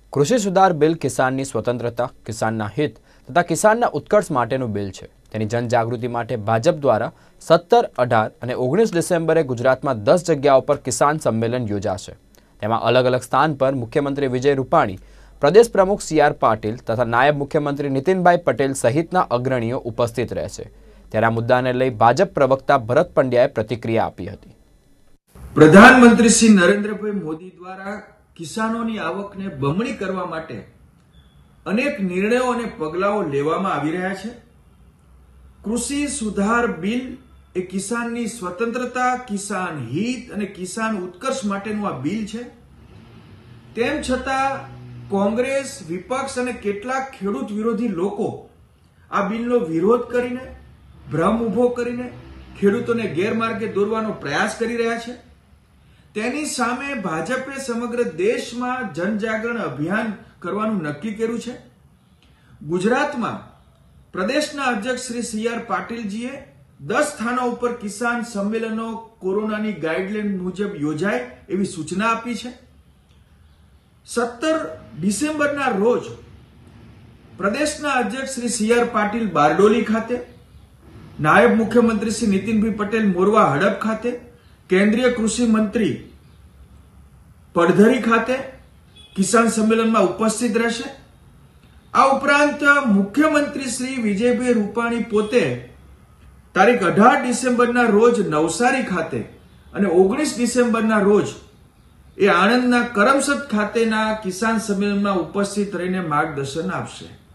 કૃષિ સુધાર બિલ કિસાનની સ્વતંત્રતા, કિસાનના હિત તથા કિસાનના ઉત્કર્ષ માટેનું બિલ છે. તેની જનજાગૃતિ માટે ભાજપ દ્વારા 17, 18 અને 19 ડિસેમ્બરે ગુજરાતમાં 10 જગ્યાઓ પર કિસાન સંમેલન યોજાશે. તેમાં અલગ અલગ સ્થાન પર મુખ્યમંત્રી વિજય રૂપાણી, પ્રદેશ પ્રમુખ CR પાટીલ તથા નાયબ મુખ્યમંત્રી નીતિનભાઈ પટેલ સહિતના અગ્રણીઓ ઉપસ્થિત રહેશે. ત્યારે આ મુદ્દાને લઈ ભાજપ પ્રવક્તા ભરત પંડ્યાએ પ્રતિક્રિયા આપી હતી. પ્રધાનમંત્રી શ્રી નરેન્દ્રભાઈ મોદી દ્વારા કિસાનોની આવકને બમણી કરવા માટે અનેક નિર્ણયો અને પગલાઓ લેવામાં આવી રહ્યા છે. કૃષિ સુધાર બિલ એ કિસાનની સ્વતંત્રતા, કિસાન હિત અને કિસાન ઉત્કર્ષ માટેનું આ બિલ છે. તેમ છતાં કોંગ્રેસ, વિપક્ષ અને કેટલાક ખેડૂત વિરોધી લોકો આ બિલનો વિરોધ કરીને, ભ્રમ ઉભો કરીને ખેડૂતોને ગેરમાર્ગે દોરવાનો પ્રયાસ કરી રહ્યા છે. તેની સામે ભાજપે સમગ્ર દેશમાં જનજાગરણ અભિયાન કરવાનું નક્કી કર્યું છે. ગુજરાતમાં પ્રદેશના અધ્યક્ષ શ્રી CR પાટીલજીએ 10 સ્થાનો ઉપર કિસાન સંમેલનો કોરોનાની ગાઈડલાઈન મુજબ યોજાય એવી સૂચના આપી છે. 17 ડિસેમ્બરના રોજ પ્રદેશના અધ્યક્ષ શ્રી CR પાટીલ બારડોલી ખાતે, નાયબ મુખ્યમંત્રી શ્રી નીતિનભાઈ પટેલ મોરવા હડપ ખાતે, કેન્દ્રીય કૃષિ મંત્રી પડધરી ખાતે કિસાન સંમેલનમાં ઉપસ્થિત રહેશે. આ ઉપરાંત મુખ્યમંત્રી શ્રી વિજયભાઈ રૂપાણી પોતે તારીખ 18 ડિસેમ્બરના રોજ નવસારી ખાતે અને 19 ડિસેમ્બરના રોજ એ આણંદના કરમસદ ખાતેના કિસાન સંમેલનમાં ઉપસ્થિત રહીને માર્ગદર્શન આપશે.